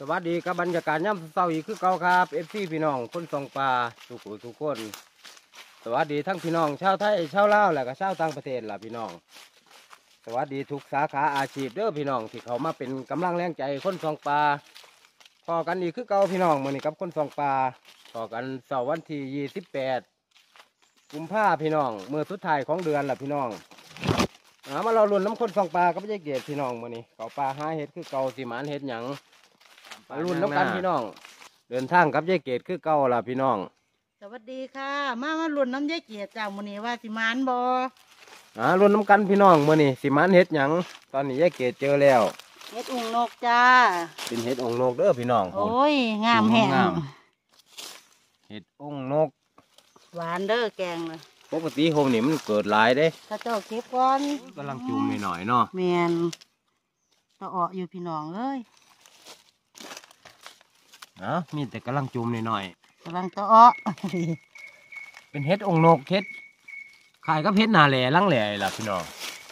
วัสดีกับบรรยากาศย่ำเช้าอีกคือเก่าครับFCพี่น้องคนส่องปลาทุกคนสวัสดีทั้งพี่น้องชาวไทยชาวลาวและก็ชาวต่างประเทศล่ะพี่น้องสวัสดีทุกสาขาอาชีพเด้อพี่น้องที่เขามาเป็นกำลังแรงใจคนส่องปลาพอกันอีกคือเก่าพี่น้องมื้อนี้กับคนส่องปลาพอกันเสาร์วันที่28 กุมภาพันธ์พี่น้องมื้อสุดท้ายของเดือนล่ะพี่น้องมาเราลุ้นน้ำคนส่องปลากับยายเกศพี่น้องมื้อนี้เขาปลาหาเห็ดคือเก่าสิหมานเห็ดหยังมาลุ้นน้ำกันพี่น้องเดินทางกับยายเกศคือเก่าล่ะพี่น้องสวัสดีค่ะมาลุ้นน้ำยายเกียรติจากมื้อนี้ว่าสิมานบ่ลุ้นน้ำกันพี่น้องมื้อนี้สิหมานเห็ดหยังตอนนี้ยายเกศเจอแล้วเห็ดอุ่งนกจ้าเป็นเห็ดองนกเด้อพี่น้องโอ้ยงามแห้งเห็ดองนกหวานเด้อแกงเลยปกติโฮมนี่มันเกิดหลายเด้ถ้าเจ้าเก็บก่อนกำลังจุ่มหน่อยเนาะแมนตะออกอยู่พี่น้องเลยมีแต่กำลังจุ่มหน่อยกำลังตะออกเป็นเห็ดองนกเห็ดขายกับเห็ดนาแหล่ลังแหล่ล่ะพี่น้อง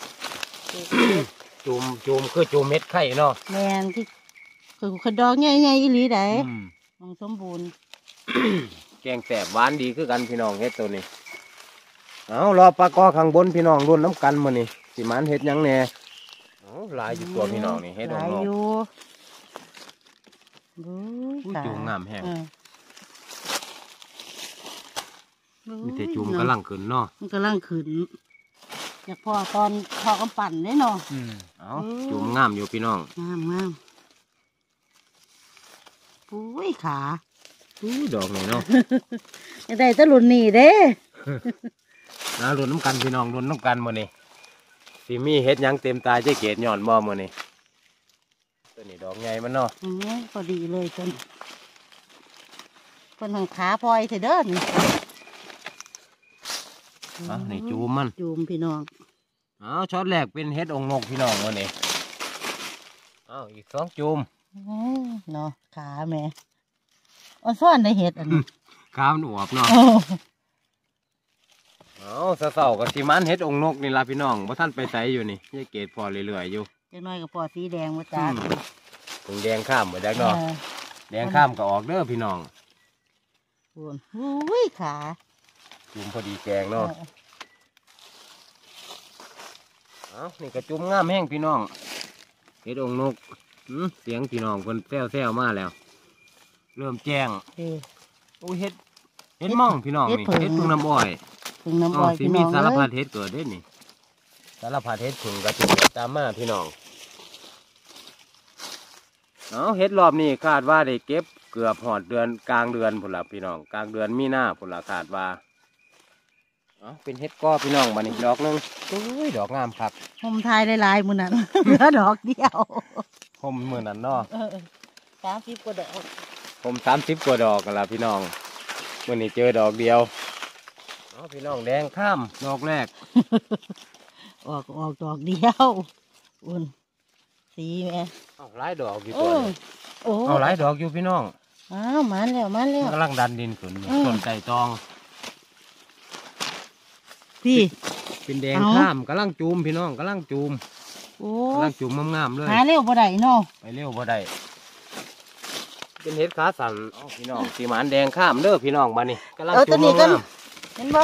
จุ่มคือจุ่มเม็ดไข่เนาะแมนที่คือดอกใหญ่ๆอีหลีได้มันสมบูรณ์แกงแสบหวานดีคือกันพี่น้องเห็ดตัวนี้รอปลากอข้างบนพี่น้องรุ่นน้ำกันมื้อนี้สิมันเห็ดยังแน่หลายอยู่ตัวพี่น้องนี่เห็ดองนกจุ่มงามแห้งมีแต่จุ่มกำลังขึ้นเนาะมันกำลังขึ้นอยากพอตอนพอกำปั่นได้เนาะจุ่มงามอยู่พี่น้องงามปุ้ยขาดอกไหนเนาะได้ตะลุนนี่เด้รุ่นน้ำกันพี่น้องรุ่นน้ำกันมื้อนี้สิมีเห็ดยังเต็มตาเจ๊เกศย้อนบ่มื้อนี้ตัวนี้ดอกใหญ่มันเนาะพอดีเลยจนคนหังขาพลอยเถิดเด้อนี่จูมมันจูมพี่น้องช็อตแรกเป็นเห็ดองนกพี่น้องมื้อนี้อีก2จูมเนาะขาแม่ซ่อนได้เห็ดอันนี้ขามันอวบเนาะเศร้ากับสีมันเห็ดองนกนี่ล่ะพี่น้องว่าท่านไปใส่อยู่นี่ยายเกศพอเรื่อยๆอยู่จังน้อยกับปอสีแดงมาจ้าตรงแดงข้ามมาจากเนาะแดงข้ามก็ออกเด้อพี่น้องอุ้ยขาจุ่มพอดีแกงเนาะนี่กระจุ่มงามแห้งพี่น้องเห็ดองนกเสียงพี่น้องคนแซวมาแล้วเริ่มแจ้งเห็ดม่องพี่น้องนี่เห็ดพึ่งน้ำอ้อยสิมีสารพัดเห็ดเกิดได้นี่สารพัดเห็ดพึ่งกระจุกตามมาพี่น้องเห็ดรอบนี้คาดว่าได้เก็บเกือบหอดเดือนกลางเดือนพุ่นละพี่น้องกลางเดือนมีนาพุ่นละคาดว่าเป็นเห็ดก้อพี่น้องมานี่ดอกนึงดอกงามครับผมทายลายมือนั้นเหลือดอกเดียวผมมือนั้นเนาะ 30 กว่าดอกผม30 กว่าดอกกันละพี่น้องวันนี้เจอดอกเดียวพี่น้องแดงข้ามดอกแรกออกดอกเดียวอุ่นสีแม่หลายดอกอยู่ตัวหลายดอกอยู่พี่น้องมันแล้วกำลังดันดินขึ้นต้นไก่ตองพี่เป็นแดงข้ามกำลังจูมพี่น้องกำลังจูมงามเลยหาเร็วบ่ได้เนาะไปเร็วบ่ได้เป็นเห็ดขาสั่นพี่น้องสีหมานแดงข้ามเด้อพี่น้องมานี่กำลังจูมงามเห็นบ่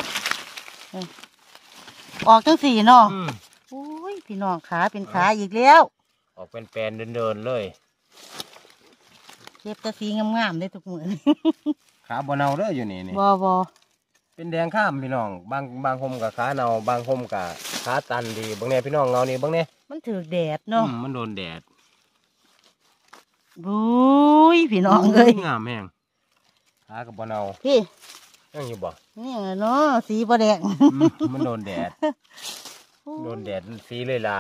ออกจังสี่เนาะโอ้ยพี่น้องขาเป็นขาอีกแล้วออกเป็นแปลนเดินเลยเก็บตะสีงามๆได้ทุกมื้อขาบ่เนาเด้ออยู่นี่บ่เป็นแดงข้ามพี่น้องบางคมกับขาเนาบางคมกับขาตันดีบางเนี่ยพี่น้องเงานี่บางเนี่ยมันถือแดดเนาะมันโดนแดดบุ้ยพี่น้องเอ้ยงามแห้งขากับบ่เนาพี่ยังอยู่บ่นี่เนาะสีบ่แดงมันโดนแดดสีเลยล่ะ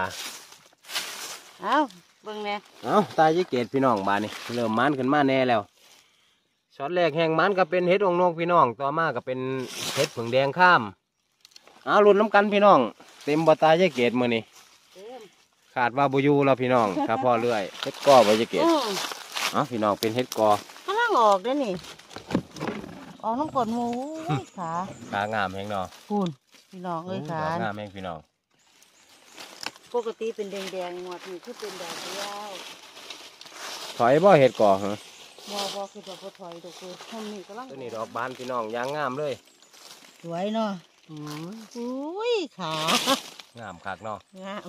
เบิ่งแน่ตายยี่เกศพี่น้องบานนี่เริ่มมันขึ้นมาแน่แล้วช็อตแรกแห้งมันก็เป็นเห็ดองนกพี่น้องต่อมาก็เป็นเห็ดผึ่งแดงข้ามรุ่นน้ำกันพี่น้องเต็มบ่ตายยี่เกศมื้อนี้ขาดว่าบุยูเราพี่น้องถ้าพ่อเลื่อยเห็ดกอบ่ยี่เกศพี่น้องเป็นเห็ดกอกำลังออกได้นี่ออกน้ำกรดหมูขางามแห้งเนาะคุณพี่น้องเอ้ยขางามแห้งพี่น้องปกติเป็นแดงๆหมดนี่คือเป็นแดงเดียวถอยบ่เห็ดก่อฮะบ่คือบ่ถอยดอกคือทำนี่กำลังตัวนี้ดอกบานพี่น้องยางงามเลยสวยเนาะอุ้ยขางามคักเนาะงาม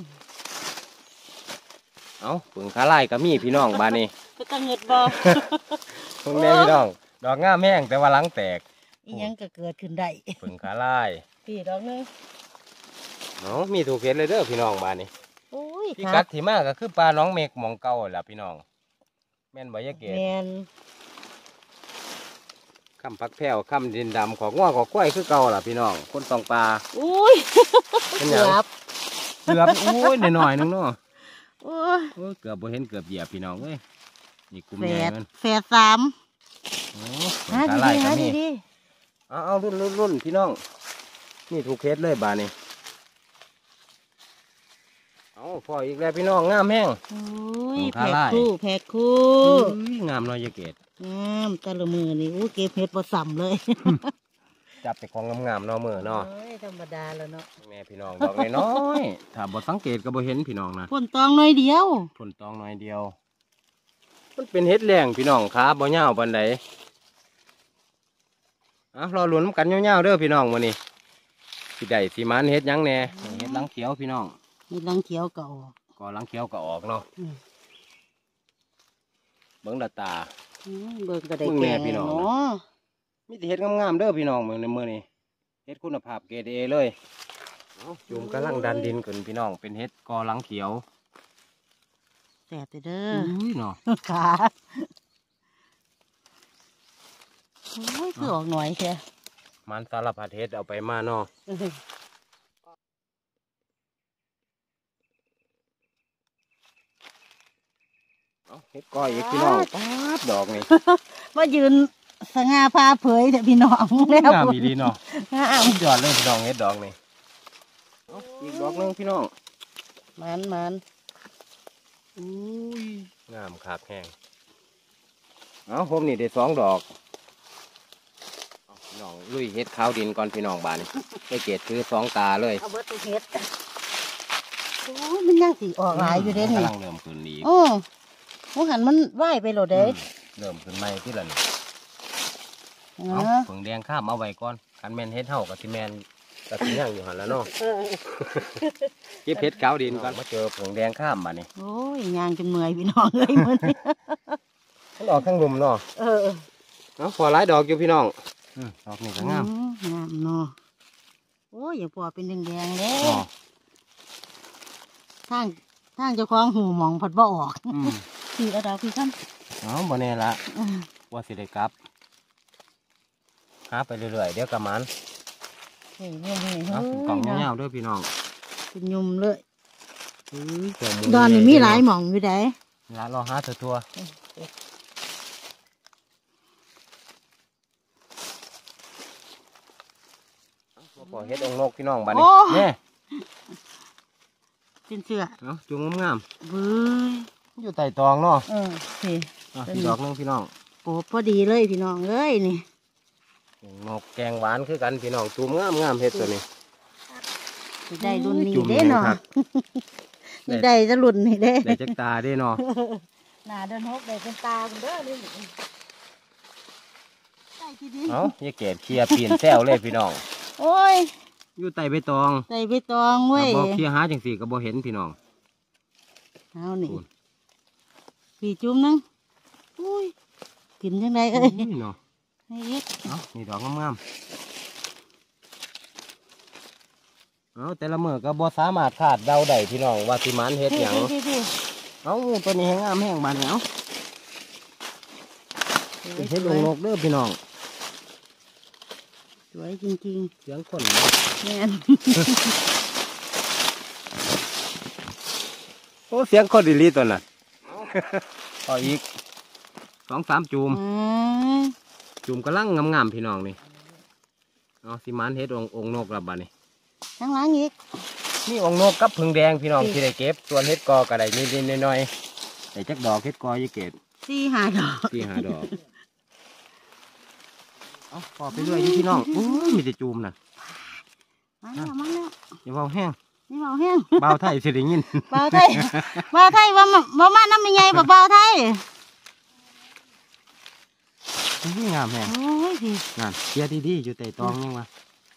เอาผึ่งขาไล่ก็มีพี่น้องบานนี้ก็ตั้งเงิดบ่พวกนี้พี่น้องดอกงามแห้งแต่ว่าหลังแตกอีหยังก็เกิดขึ้นได้ผึ่งขาไล่พี่ดอกนึงเอามีถูกเห็ดเลยเด้อพี่น้องบานนี้อุ้ยพี่กัดที่มาก็คือปลาน้องเมกหมองเก่าแหละพี่น้องแม่นบ่ยะเกศแม่นคำพักแผ่วคำดินดำของง้อของกล้วยคือเก่าล่ะพี่น้องคนตองปลาอุ้ยเป็นหยัง เกือบโอ้ยหน่อยๆนึงเนาะโอ้ยโอ้ยเกือบบ่เห็นเกือบเหยียบพี่น้องเว้ยนี่กลุ่มแฝใหญ่ดมันแฝดสามโอ้หาตาดีไล่ๆก็หามีดีเอารุ่นพี่น้องนี่ถูกเคสเลยบาดนี้เอาพออีกแล้วพี่น้องงามแห้งๆอุ้ยของแพ็ขาคลายคู่แพ็คคู่อุ้ยงามเน้อยยะเกศงามแต่ละมือนี่อู้เก็บเห็ดบ่ซ้ำเลยจับแต่ของงามๆเนาะมือเนาะโอ้ยธรรมดาแล้วเนาะแม่พี่น้องดอกน้อยๆถ้าบ่สังเกตก็บ่เห็นพี่น้องนะพ่นตองน้อยเดียวผลตองน้อยเดียว มันเป็นเห็ดแรงพี่น้องขาบ่ยาวปานใดรอลุ้นกันยาวๆเด้อพี่น้องมื้อนี้สิได้สิมันเฮ็ดหยังแหน่เฮ็ดหลังเขียวพี่น้องมีรังเขียวเก่าก็หลังเขียวก็ออกเนาะอืมเบิ่งดาตาเบิ่งก็ได้เบิ่งแกแม่งพี่น้องเนาะมีแต่เฮ็ดงามๆเด้อพี่น้องมื้อนี้เฮ็ดคุณภาพเกรดเอเลยจุ่มกำลังดันดินขึ้นพี่น้องเป็นเฮ็ดกอหลังเขียวแสบไปเด้ออุ้ยเนาะขาโอ้ยคือออกหน่อยแค่มันสารพัดเฮ็ดเอาไปมาเนาะเฮ็ดก้อยอีกพี่น้องป๊าดดอกนี่มายืนสง่าพาเผยแต่พี่น้องแล้วงามอีหลีเนาะงามสุดยอดเลยพี่น้องเฮ็ดดอกนี่อีกดอกหนึงพี่น้องมันอุ้ยงามคักแห้งเอาผมนี่ได้2 ดอกเอาพี่น้องลุยเฮ็ดขาวดินก่อนพี่น้องบานนี่ได้เกตคือ2 ตาเลยเอาเบิดไปเฮ็ดโอ้ยมันยังสิออกหลายอยู่เด้นี่กำลังเริ่มขึ้นอีกโอ้หัวหันมันว่ายไปโหลดเด้เริ่มขึ้นใหม่ที่ละนี่เอเอาอผงแดงข้ามเอาไว้ก่อนคันแมนเฮ็ดเฮากับที่แมนกับที่ย่างอยู่หันแล้วเนาะเก็บเฮ็ดขาวดินก่อนมาเจอผงแดงข้ามมานี่โอ้ยยางจนเมื่อยพี่น้องเลยมันมันออกทั้งลุมเนาะเออเอาพอหลายดอกอยู่พี่น้องดอกนี่ก็งามงามเนาะโอ้ยอย่าปล่อยเป็นแดงๆเด้เนาะทางเจ้าของหูหมองผัดบ่ออกอืมพี่เอาดอกพี่ขั้นเอาบ่แน่ละว่าสิได้กลับหาไปเรื่อยๆเดี๋ยวกะมันนี่นี่นี่เอากล่องยาวๆเด้วยพี่น้องเป็นยุ่มเลยเจ้าหมูดอนนี่มีหลายหม่องอยู่ไดละรอหาทั่วพอเฮ็ดองค์นกพี่น้องบัดนี้เนี่ยเป็นเสือเอาจุงงามเบ้ยๆอยู่ใต้ตองเนาะนี่อีกดอกหนึงพี่น้องโอ้พอดีเลยพี่น้องเอ้ยนี่นกแกงหวานคือกันพี่น้องจุ่มงามๆเฮ็ดตัวนี้สิได้รุ่นนี้จุ่มเด้แห้งเนาะคักนี่ได้จะรุ่นนี่เด้ได้จักตาเด้เนาะหน้าเดินหกได้เป็นตาคุณเด้อนี่ได้ทีดีเอ้าอย่าเกตเคลียร์ปีนแซวเลยพี่น้องโอ้ยอยู่ใต้ใบตองใส่ใบตองเว้ยถ้าบ่เคลียร์หาจังสี่ก็บ่เห็นพี่น้องเอานี่โอ้ยพี่จุ่มนึงอุ้ยกินยังไงเอ้ยนี่เนาะให้เอ็ดเอ้านี่ดอกงามๆเอ้าแต่ละมื้อก็บ่สามารถคาดเดาได้พี่น้องว่าสิมันเฮ็ดหยังพี่เอ้าตัวนี้แห้งงามแห้งบานเนี่ยเอ้าเป็นเฮ็ดองค์นกเด้อพี่น้องสวยจริงเสียงคนๆแม่นโอ้เสียงคนดีลีตัวน่ะเอาอีก2-3จุ่ม จุ่มกำลังงามๆพี่น้องนี่เอาสิมันเฮ็ดองค์นกระบาดนี่ข้างหลังอีกนี่องค์นกกับผึ่งแดงพี่น้องที่ได้เก็บส่วนเฮ็ดกอก็ได้นิดๆหน่อยๆได้จักดอกเฮ็ดกอยี่เก็บ 4-5 ดอก 4-5 ดอกเอาพอไปเรื่อยอยู่พี่น้องอู้ยมีแต่จุ่มน่ะมาแล้วมาแล้วอย่าเว้าแห้งนี่เบาแห้งบ่าวไทยสิได้ยินเบาไทยว่ามาน้ำยังไงบ่เบาไทยงามแฮงโอ้ยพี่นั่นเคลียร์ดีๆอยู่แต่ตองยังวะ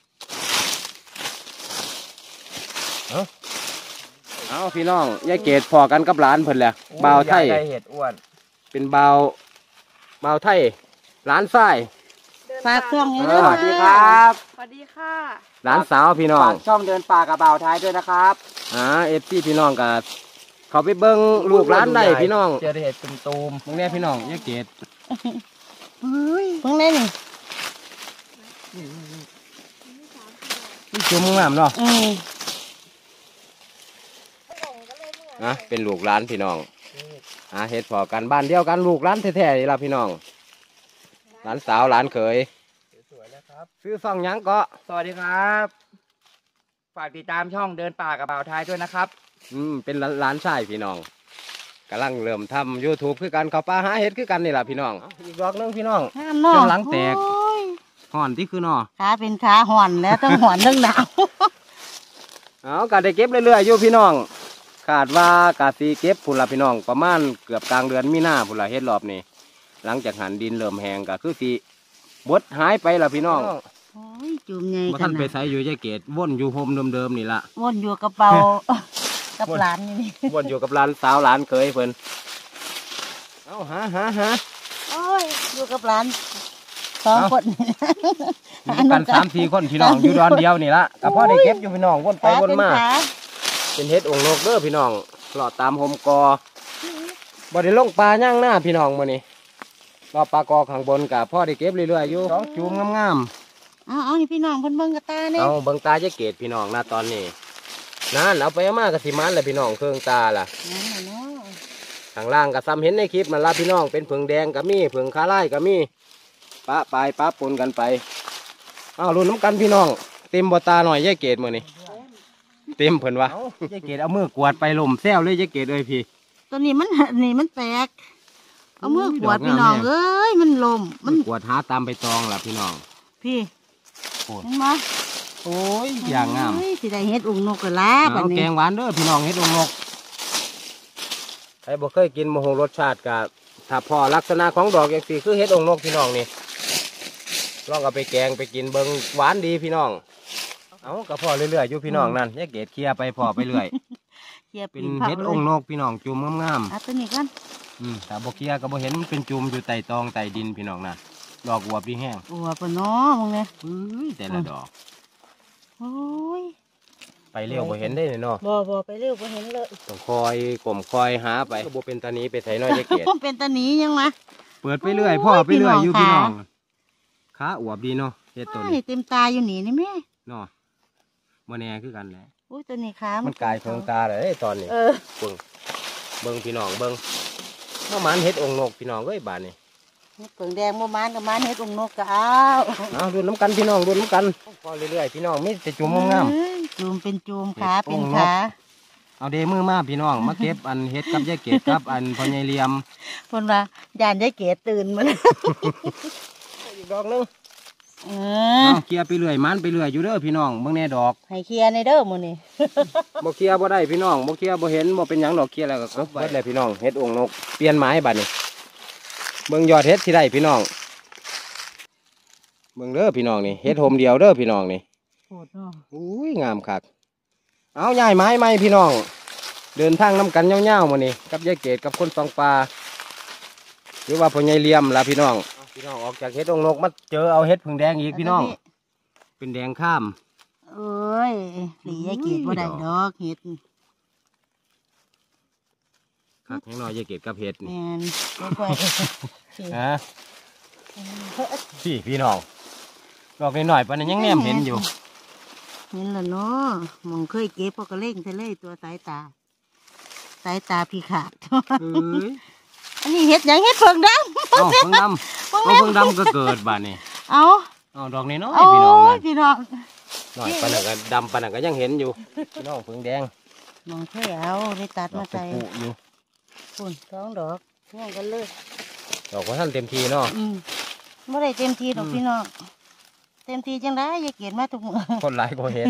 เอาพี่น้องยายเกดพอกันกับหลานเพิ่นแหละบ่าวไทยได้เห็ดอ้วนเป็นบ่าวไทยหลานทรายฝากเครื่องนี้เอด้อวยสวัสดีครับสวัสดีค่ะหลานสาวพี่น้องฝากช่องเดินป่ากับบ่าวท้ายด้วยนะครับ FC พี่น้องก็เขาไปเบิ่งลูกหลานได้พี่น้องเจอได้เห็ดตุ่มตูมมึงเนี่ยพี่น้องยายเกดเพิ่งได้นี่นี่จุ่มงามเนาะ เป็นลูกหลานพี่น้องเฮ็ดพอกันบ้านเดียวกันลูกหลานแท้ๆนี่ล่ะพี่น้องหลานสาวหลานเขยสวยนะครับซื้อซ่องหยังก็สวัสดีครับฝากติดตามช่องเดินป่ากับบ่าวท้ายด้วยนะครับเป็นหลานชายพี่น้องกำลังเริ่มทำ YouTube คือกันเขาป่าหาเฮ็ดคือกันนี่ล่ะพี่น้องอีกดอกหนึงพี่น้องงามเนาะจนหลังแตกโอ้ยห่อนที่คือเนาะขาเป็นขาห่อนแล้วต้องห่อนเรื่องหนาวเอาก็ได้เก็บเรื่อยๆอยู่พี่น้องคาดว่ากาสีเก็บพุ่นละพี่น้องประมาณเกือบกลางเดือนมีนาพุ่นละเฮ็ดรอบนี้หลังจากหันดินเริ่มแห้งก็คือสิบดหายไปละพี่น้องโอ้ยจุ่มใหญ่บ่ขท่านไปนาดใส่อยู่ยายเกดวนอยู่โฮมเดิมๆนี่ละวนอยู่กระเป๋า กับหลานอยู่นี่วนอยู่กับหลานสาวหลานเคยเพิ่นเอาหาโอ้ยอยู่กับหลานสองคนอยู่กัน3-4คนพี่น้องอยู่ดอนเดียวนี่ละก็พอได้เก็บอยู่พี่น้องวนไปวนมาขาเป็นเฮ็ดองค์นกเด้อพี่น้องหลอดตามโฮมกอบ่ได้ลงปลาย่างหน้าพี่น้องมื้อนี้รอปลากอข้างบนก็พอได้เก็บเรื่อยๆอยู่สองจูมงามๆเอานี่พี่น้องเพิ่นเบิ่งกระตาเนี่ยเอาเบิ่งตาจะเกตพี่น้องนะตอนนี้นั่นเอาไปเอามากระสิมันเลยพี่น้องเครื่องตาล่ะนั่นน่ะเนาะข้างล่างก็ซ้ำเห็นในคลิปมันละพี่น้องเป็นผึ่งแดงก็มีผึ่งคาไล่ก็มีปะปลายปะปนกันไปเอาลุ้นน้ำกันพี่น้องเต็มบ่ตาหน่อยยายเกตมื้อนี้เต็มเพิ่นวะยายเกตเอามือกวาดไปลมแซวเลยยายเกตเอ้ยพี่ตัวนี้มันนี่มันแตกเอามืออุ้ยขวดดอกงามพี่น้องแม่เอ้ยมันลมมันกวาดหาตามไปตองล่ะพี่น้องพี่โอ้ยเห็นไหมโอ้ยอย่างงามโอ้ยสิได้เฮ็ดองค์นกกระลาบัดเอาแกนี้งหวานเด้อพี่น้องเฮ็ดองนกใครบ่เคยกินมะฮงรสชาติกับถ้าพอลักษณะของดอกอย่างสี่คือเฮ็ดองนกพี่น้องนี่ลองเอาไปแกงไปกินเบิ่งหวานดีพี่น้องเอาก็พอเรื่อยๆอยู่พี่น้องนั่นยายเกดเคลียร์ไปพอไปเรื่อยเกียบเป็นปีนเผาเฮ็ดเลองยนกพี่น้องจุ่มงามเอาตัวนี้ก่อนๆถ้าบ่เคลียร์ก็บ่เห็นมันเป็นจุ่มอยู่ใต้ตองใต้ดินพี่น้องน่ะดอกบัวพี่แห้งโอ้ปะเนาะมึงเนี่ยแต่ละดอกโอ้ยไปเร็วบ่เห็นได้เนาะบ่ไปเร็วบ่เห็นเลยต้องคอยกลมคอยหาไปก็บ่เป็นตานี้ไปไถน้อยยายเกดเป็นตาหนียังวะเปิดไปเรื่อยพ่อไปเรื่อยอยู่พี่พี่น้น้ออง งขาอวบดีเนาะเฮ็ดตัวอ้านี้ยเต็มตาอยู่นี่นี่แม่เนาะบ่แน่คือกันแหละอุ้ยตัวนี้ขามันกลายเพิงตาเลยตอนนี้เออเบิ่งพี่น้องเบิ่งเมื่อมันเฮ็ดองค์นกพี่น้องเอ้ยบาดนี้เฮ็ดเปิงแดงบ่มานกับมานเฮ็ดองค์นกก็เอาเอาดูน้ำกันพี่น้องดูน้ำกันพอเรื่อยๆพี่น้องมีแต่จุ่มงามเอ้ยจูมเป็นจูมขาเฮ็ดเป็นองค์นกขาๆเอาเดมือมาพี่น้องมาเก็บอันเฮ็ดกับยายเกดครับอันพ่อใหญ่เหลี่ยมเพิ่นว่าย่านยายเก๋ตื่นมาแล้วอีกดอกหนึงเออเอาเคลียร์ไปเรื่อยมันไปเรื่อยอยู่เด้อพี่น้องเบิ่งแน่ดอกให้เคลียร์ในเด้อมื้อนี้บ่เคลียร์บ่ได้พี่น้องบ่เคลียร์บ่เห็นบ่เป็นหยังดอกเคลียร์แล้วก็กบไว้เลยพี่น้องเฮ็ดองค์นกเปลี่ยนไม้บัดนี้เบิ่งยอดเฮ็ดที่ได้พี่น้องเบิ่งเด้อพี่น้องนี่เฮ็ดโฮมเดียวเด้อพี่น้องนี่โหดเนาะอุ้ยงามคักเอาย้ายไม้ไหมพี่น้องเดินทางน้ำกันเงาๆมื้อนี้กับยายเกดกับคนสองปลาหรือว่าพ่อใหญ่เหลี่ยมล่ะพี่น้องพี่น้องออกจากเฮ็ดองค์นกมาเจอเอาเฮ็ดผึ่งแดงอีกพี่น้องเป็นแดงข้ามเอ้ยหลียายเก๋บ่ได้ดอกเฮ็ดคักแห้งน้อยยายเกดกับเฮ็ดนี่แม่นบ่ค่อยฮะพี่น้องดอกน้อยๆปานนั้นยังแนมเห็นอยู่เห็นแล้วเนาะมองเคยเก็บพวกก็เล่งทะเลยตัวสายตา สายตาพี่ขาดเอ้ยอันนี้เฮ็ดหยังเฮ็ดเพิ่งดำเอาเพิ่งดำเอาเพิ่งดำก็เกิดบาดนี้เอาเอาดอกน้อยโอ้ๆพี่น้องยนั่นพี่น้องน้อยปานนั้นก็ดำปานนั้นก็ยังเห็นอยู่พี่น้องเพิ่งแดงมองเคยเอาไปตัดดอมากตะใส่ปูอยู่ฝุ่นสองดอกง่วงกันเลยดอกว่าท่านเต็มทีเนาะไม่ได้เต็มทีดอกพี่น้องเต็มทีจังได้ยายเกียรมาทุกมื้อคนหลายก็เห็น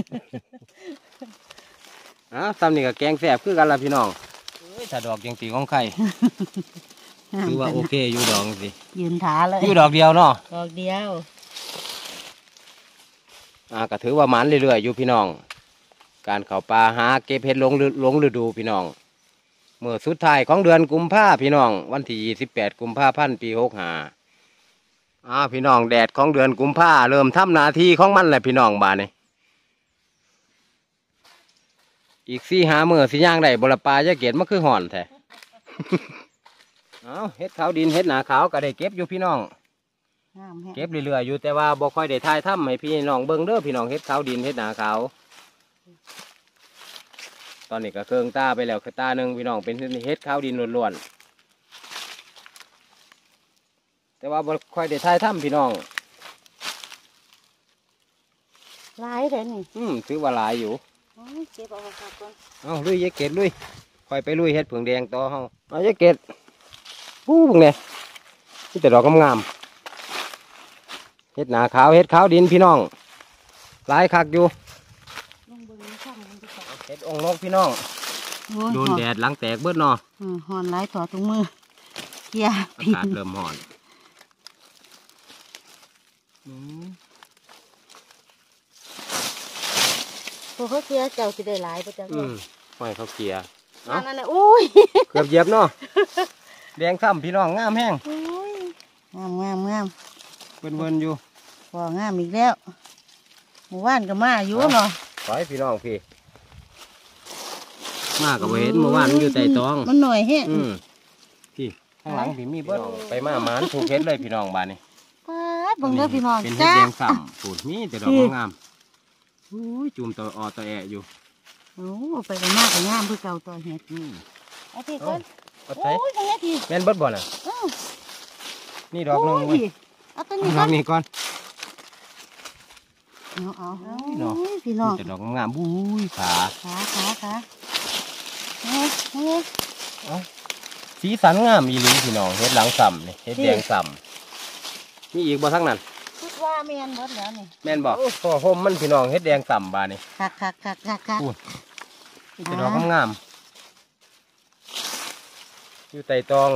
ซ้ำนี่ก็แกงแสบคือกันละพี่น้องเอ้ยถ้าดอกยังตีของไข่ถือว่าโอเคอยู่ดอกสิยืนถาเลยอยู่ดอกเดียวเนาะดอกเดียวก็ถือว่าหมันเรื่อยๆอยู่พี่น้อง การเข้าป่าหาเก็บเห็ดลงฤดูพี่น้องเมื่อสุดท้ายของเดือนกุมภาพี่น้องวันที่28 กุมภาพันธ์ปี65พี่น้องแดดของเดือนกุมภาเริ่มทำหน้าที่ของมันแหละพี่น้องบ้านนี้อีก4-5 มื้อสิย่างได้บ่ละปลาจะเกตมาคือห่อนแท้ เฮ็ดขาวดินเฮ็ดหนาขาวก็ได้เก็บอยู่พี่น้องงามแฮะเก็บเรื่อยๆอยู่แต่ว่าบ่ค่อยได้ถ่ายทำให้พี่น้องเบิ่งเด้อพี่น้องเฮ็ดขาวดินเฮ็ดหนาขาวตอนนี้ก็เครื่องตาไปแล้วคือตาหนึ่งพี่น้องเป็นเฮ็ดขาวดินล้วนๆแต่ว่าบ่ค่อยได้ถ่ายทำพี่น้องหลายเลยนี่ถือว่าหลายอยู่โอ้ยเก็บเอาครับก่อนลุยยายเกดลุยค่อยไปลุยเฮ็ดผึ่งแดงต่อเฮายายเกดพวกเนี่ยนี่แต่ดอกงามๆเฮ็ดหนาขาวเฮ็ดขาวดินพี่น้องหลายคักอยู่ลงเบิ่งช่องมันดีกว่าเฮ็ดองค์นกพี่น้องโอ้ยโดนแดดหลังแตกเบิดเนาะหอนหลายต่อถุงมือเกียร์อาผิดกาศเริ่มร้อนพวกเขาเกียร์เจ้าสิได้หลายประจังห้อยเขาเกียร์นั่นน่ะอุ้ยเกือบเหยียบเนาะ แดงซ้ำพี่น้องงามแห้งอุ้ยงามงามงามเวินๆอยู่พองามอีกแล้วหมู่บ้านก็มาอยู่เนาะขอให้พี่น้องพี่มากับเห็นเมื่อวานมันอยู่ใต้ตองมันหน่อยแฮะพี่ข้างหลังพี่มีเบิดไปมาหมานถูกเฮ็ดเลยพี่น้องบ้านนี้ป้าดเบิ่งเด้อพี่น้องเป็นเฮ็ดจ้าแดงซ้ำสูตรมีแต่ดอกงามๆอุ้ยจุ่มตัวออตัวแอะอยู่โอ้ไปกันมากกันงามเพื่อเก่าตัวเห็ดเอาพี่ก่อนเอาโอ้ใส่ยยังไงพี่แม่นเบิดบ่น่ะเอ้านี่ดอกหนึงโยเว้ยเอาตัวเอานี้ดก่ออนกนี้ก่อนเอาเนาะโอ้ยพี่น้องแต่ดอกงามๆบุ้ยขาขาเฮ้ยเฮ้ยสีสันงามอีหลีพี่น้องเฮ็ดหลังซ้ำนี่เฮ็ดแดงซ้ำมีอีกบ่ทั้งนั้นคิดว่าแม่นหมดแล้วนี่แม่นบ่พ่อห่มมันพี่น้องเฮ็ดแดงซ้ำบาดนี่คักพูด นี่แต่ดอกงามๆอยู่ใต้ตอง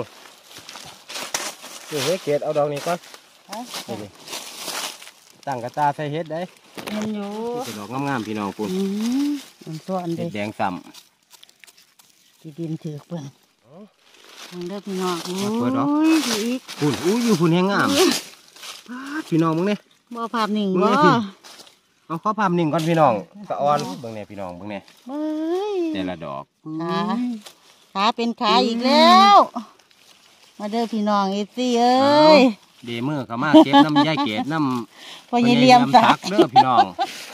นี่เฮ็ดเกตเอาดอกนี้ก่อนเอานี่ตั้งกระตาใส่เฮ็ดได้มันอยู่นี่แต่ดอกงามๆพี่น้องพูดมันตัวอันเฮ็เด็ดกแดงซ้ที่ดินถือเบิ่งมันเด้อพี่น้องโอ้ยอีกำพูดอู้อยู่พูดแห้งงามพี่น้องมึงเนี่ยบ่ภาพนิ่งเบิ่บ่งเลยพี่ เอาข้อภาพนิ่งก่อนพี่น้องสะออนเบิ่งเนี่ยพี่น้องเบิ่งเนี่ยเบ้ยแต่ละดอกขาเป็นขาอีกแล้ว มาเด้อพี่น้องเอซี่เอ้ยเดมือเขามาเก็บน้ำยายเกดน้ำพอยีเหลี่ยมสักเด้อพี่น้อง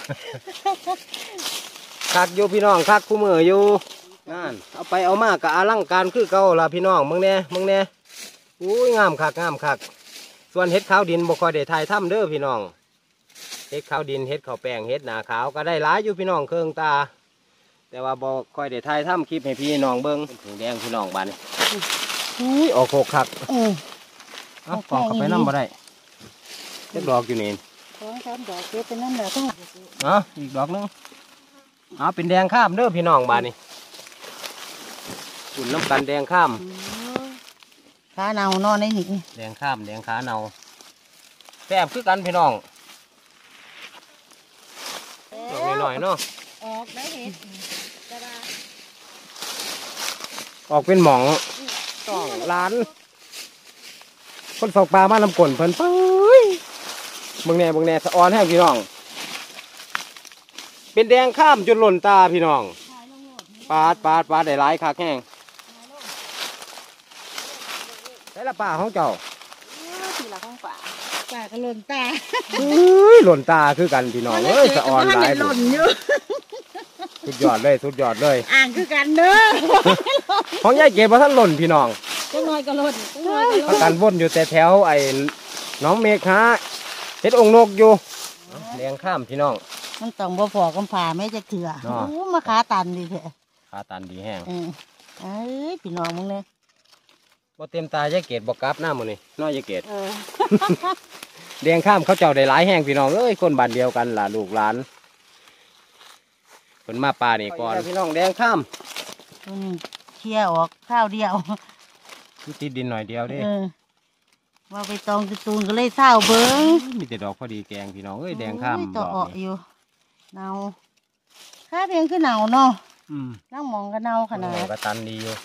คักอยู่พี่น้องคักคู่มืออยู่นั่นเอาไปเอามากะอลังการคือเก่าล่ะพี่น้องมึงเนี่ยอุ้ยงามคักส่วนเฮ็ดขาวดินบ่ค่อยได้ถ่ายทำเด้อพี่น้องเฮ็ดขาวดินเฮ็ดข้าวแป้งเฮ็ดหนาขาวก็ได้หลายอยู่พี่น้องเครื่องตา แต่ว่าบ่ค่อยได้ถ่ายทำคลิปให้พี่น้องเบิ่งถึงแดงพี่น้องบ้านนี้อุ้ยออกโคกคัก เอาฟองเข้าไปน้ำบ่ได้เล็กดอกอยู่นี่ 2-3 ดอกเก็บไปนั่นแหละต้องอีกดอกนึงเป็นแดงข้ามเด้อพี่น้องบ้านนี้อุ่นน้ำกันแดงข้ามขาเน่านอนในนี่แดงข้ามแดงขาเนาแซ่บคือกันพี่น้องดอกหน่อยๆเนาะออกได้เห็ดกระดาษออกเป็นหมองต้องร้านคนสอกปลามาลำกลนเพิ่นเฮ้ยเบิ่งแน่สะออนแห้งพี่น้อง เป็นแดงข้ามจนหล่นตาพี่น้องปาดได้หลายคักแห้งได้ละป่าของเจ้าสีหลักของป่าก็หล่นตาหล่นตาคือกันพี่น้องสะออนหลายหล่นอยู่สุดยอดเลยอ่างคือกันเด้อของยายเก็บว่าท่านหล่นพี่น้องจังน้อยก็หล่นเขากันวนอยู่แต่แถวไอ้น้องเมฆฮะเฮ็ดองค์นกอยู่แดงข้ามพี่น้องมันต้องบ่พอกำผ่าไม่จะเถื่อเนาะโอ้มาขาตันดิเถอะขาตันดีแห้งเอ้ยพี่น้องมึงเลยบ่เต็มตายายเกดบ่กลับหน้ามื้อนี้น้อยยายเกดเออแดงข้ามเขาเจ้าได้หลายแห้งพี่น้องคนบ้านเดียวกันล่ะลูกหลานเพิ่นมาป่านี่ก่อนพี่น้องแดงข้ามเคลียร์ออกข้าวเดียวมีติดดินหน่อยเดียวเด้ว่าไปตองตูนก็เลยเศร้าเบิ้งมีแต่ดอกพอดีแกงพี่น้องเอ้ยแดงข้ามต่ดออกออกนี่อยู่เนาข้าเพียงคือเนาเนาะอืมนั่งมองก็เนาขนาดกระตันดีอยู่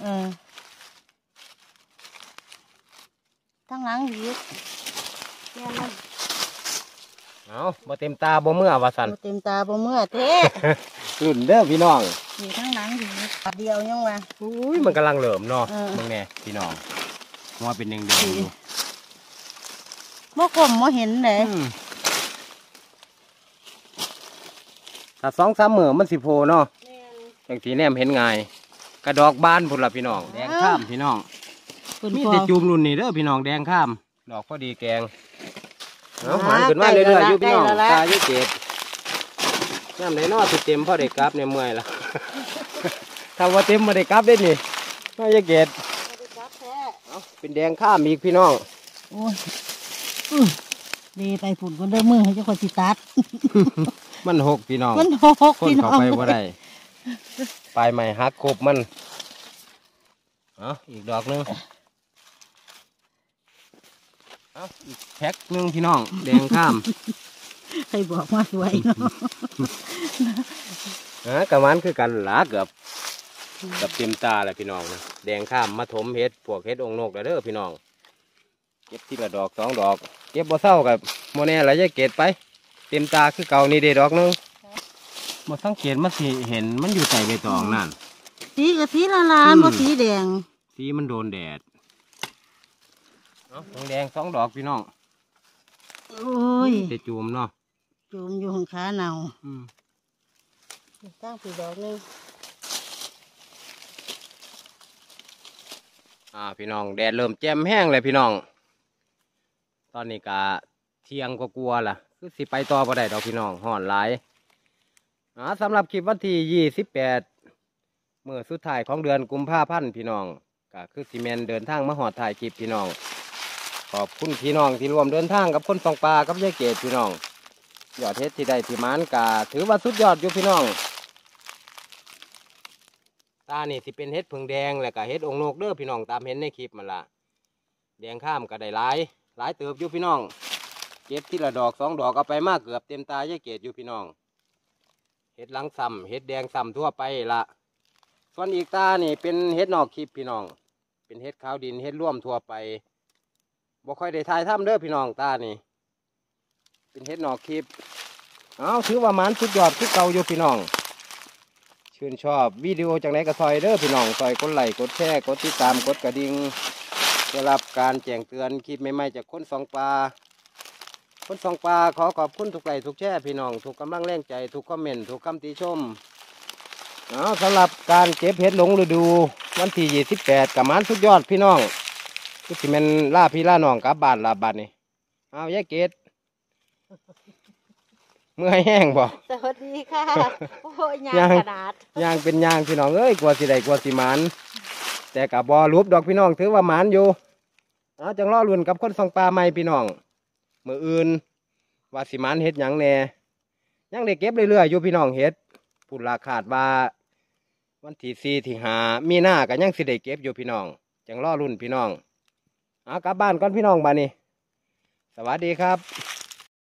ทั้งหลังดีแก่มันเอาบ่เต็มตาบ่เมื่อว่าสันบ่เต็มตาบ่เมื่อเท่รุ่นเด้อพี่น้องอยู่ทั้งหลังดีปัดเดียวยังวะอุ้ยมันกำลังเหลิมเนาะเออมึงแน่พี่น้องว่าเป็นแดงๆอยู่บ่กลมบ่เห็นเลยอืมถ้า2-3มื้อมันสิโผล่เนาะจังสีแนมเห็นง่ายกระดอกบานพุ่นล่ะพี่น้องแดงข้ามพี่น้องคุณมีพ่อแต่จูมรุ่นนี้เด้อพี่น้องแดงข้ามดอกพอดีแกงเอาอ่าหันขึ้นมาเรื่อยๆอยู่พี่น้องใกล้แล้วละตาอยู่เจ็บน้ำไหนนอสิเต็มพอได้กลับเนี่ยเมื่อยละ ถ้าว่าเต็มมาได้กลับได้นี่น่าจะเกตเอาเป็นแดงข้ามอีกพี่น้องโอ้ยดีไปผุดก็เด้อมือให้เจ้าคนสิตัดมันหกพี่น้องมันหกคนพี่น้เข้าองไปบ่ได้ปลายใหม่หักครบมันเอาอีกดอกหนึงเอาอีกแพ็คหนึงพี่น้องแดงข้ามใครบอกว่าสวยเนาะกะมันคือกันหลาเกือบเต็มตาเลยพี่น้องนะแดงข้ามมาถมเฮ็ดพวกเฮ็ดองค์นกแล้วเด้อพี่น้องเก็บทีละดอก2 ดอกเก็บบ่เศร้ากับโมแน่ละยายเกตไป เต็มตาคือเก่านี่เด้ดอกหนึงบ่สังเกตมันสิเห็นมันอยู่ใต้ใบตองนั่นสีกับสีละลานบ่สีแดงสีมันโดนแดดเอาแดง2 ดอกพี่น้องโอ้ยจะจูมเนาะจูมอยู่ของขาเนาอืมตั้งสีดอกหนึงพี่น้องแดดเริ่มแจ่มแห้งเลยพี่น้อง ตอนนี้กะเที่ยงก็กลัวล่ะคือสิไปต่อบ่ได้ดอกพี่น้องห่อนหลายสำหรับคลิปวันที่28มื้อสุดท้ายของเดือนกุมภาพันธ์พี่น้องก็คือสิแม่นเดินทางมาหอดถ่ายคลิปพี่น้องขอบคุณพี่น้องที่ร่วมเดินทางกับคนสองปลากับยายเกดพี่น้องยอดเฮ็ดที่ได้ที่หมานกะถือว่าสุดยอดอยู่พี่น้องตานี่สิเป็นเฮ็ดผึ่งแดงแล้วก็เฮ็ดองค์นกเด้อพี่น้องตามเห็นในคลิปมันละแดงข้ามก็ได้หลายเติบอยู่พี่น้องเก็บทีละดอก2 ดอกเอาไปมากเกือบเต็มตายายเกดอยู่พี่น้องเฮ็ดหลังซ้ำเฮ็ดแดงซ้ำทั่วไปละส่วนอีกตานี่เป็นเฮ็ดนอกคลิปพี่น้องเป็นเฮ็ดขาวดินเฮ็ดร่วมทั่วไปบ่ค่อยได้ถ่ายทำเด้อพี่น้องตานี่เป็นเฮ็ดนอกคลิปเอาถือว่ามันสุดยอดคือเก่าอยู่พี่น้องชื่นชอบวิดีโอจากไหนก็ซอยเด้อพี่น้องซอยกดไลค์กดแชร์กดติดตามกดกระดิ่งได้รับการแจ้งเตือนคลิปใหม่ๆจากคนสองปลาคนสองปลาขอขอบคุณทุกไลค์ทุกแชร์พี่น้องทุกกำลังแรงใจทุกคอมเมนต์ทุกคำติชมสำหรับการเก็บเห็ดหลงฤดูวันที่28กับมันสุดยอดพี่น้องคือสิแม่นล่าพี่ล่าน้องกลับบ้านลาบ้านนี่เอายายเกดเมื่อยแห้งบ่สวัสดีค่ะโอ้ยย่างขนาดย่างเป็นย่างพี่น้องเอ้ยกลัวสิได้กลัวสิหมันแต่กับบอรูปดอกพี่น้องถือว่าหมันอยู่จังรอลุ้นกับคนส่องปลาใหม่พี่น้องมืออื่นว่าสิหมันเฮ็ดหยังแหน่ยังได้เก็บเรื่อยๆอยู่พี่น้องเฮ็ดพูดราคาดว่าวันที่4ที่5มีนาก็ยังสิได้เก็บอยู่พี่น้องจังรอลุ้นพี่น้องกลับบ้านก่อนพี่น้องบ้านนี้สวัสดีครับ